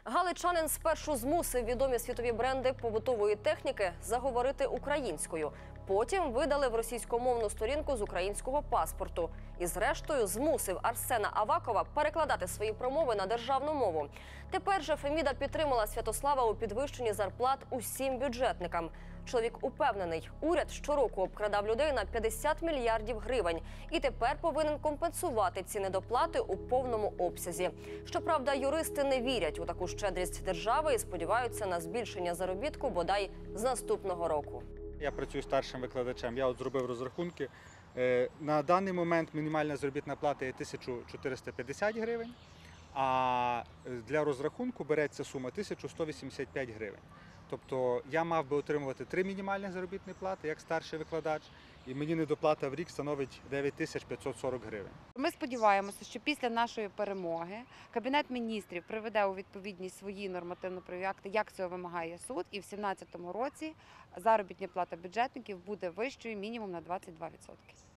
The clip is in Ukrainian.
Галичанин спершу змусив відомі світові бренди побутової техніки заговорити українською. Потім видали в російськомовну сторінку з українського паспорту. І зрештою змусив Арсена Авакова перекладати свої промови на державну мову. Тепер же Феміда підтримала Святослава у підвищенні зарплат усім бюджетникам. Чоловік упевнений, уряд щороку обкрадав людей на 50 мільярдів гривень. І тепер повинен компенсувати ці недоплати у повному обсязі. Щоправда, юристи не вірять у таку щедрість держави і сподіваються на збільшення заробітку бодай з наступного року. Я працюю старшим викладачем, я зробив розрахунки. На даний момент мінімальна заробітна плата є 1450 гривень, а для розрахунку береться сума 1185 гривень. Тобто я мав би отримувати 3 мінімальні заробітні плати як старший викладач, і мені недоплата в рік становить 9540 гривень. Ми сподіваємося, що після нашої перемоги Кабінет міністрів приведе у відповідність свої нормативно-правові акти, як цього вимагає суд, і в 2017 році заробітна плата бюджетників буде вищою мінімум на 22%.